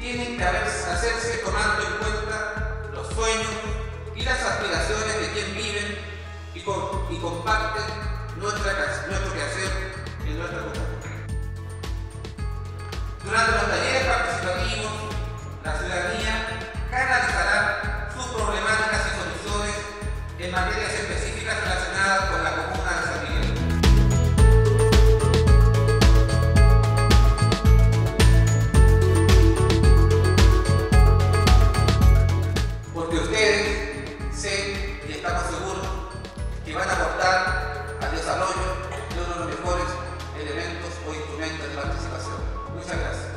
tienen que hacerse tomando en cuenta los sueños y las aspiraciones de quien viven y comparten nuestro quehacer en nuestra comunidad. Durante los talleres participativos, la ciudadanía canalizará sus problemáticas y soluciones en materias específicas relacionadas con la comuna de San Miguel. Porque ustedes, sé y estamos seguros que van a aportar al desarrollo de uno de los mejores elementos o instrumentos de participación. Muchas gracias.